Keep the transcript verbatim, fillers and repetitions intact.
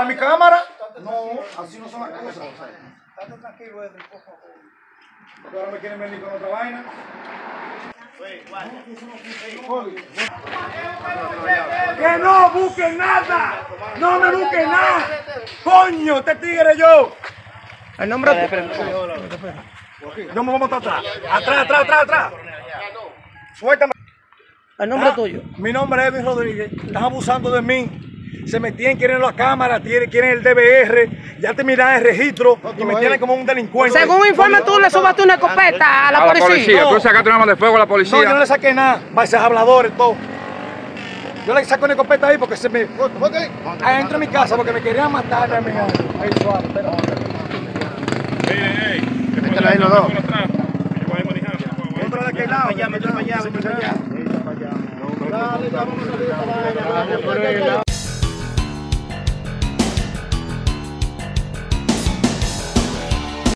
mi cámara? No, así no son las cosas. Estate tranquilo, Edwin, por favor. Porque ahora me quieren venir con otra vaina. Que no busquen nada. No me busquen nada. Coño, este tigre yo. El nombre de... Yo me voy a montar atrás. Atrás, atrás, atrás, atrás. Suéltame. El nombre Ah, tuyo. Mi nombre es Edwin Rodríguez. Están abusando de mí. Se metían, quieren la cámara, quieren el D V R, ya te miran el registro y me tienen como un delincuente. Según informe, tú le subaste una escopeta a la A la policía. policía, No. tú sacaste un arma de fuego a la policía. No, yo no le saqué nada, bases habladores, todo. Yo le saco una escopeta ahí porque se me... Adentro de mi casa porque me querían matar a mi hija. Ahí suave, espera. Métela ahí los dos. Otro de aquel lado. Para allá, para allá, para allá. Dale, vamos a salir para allá.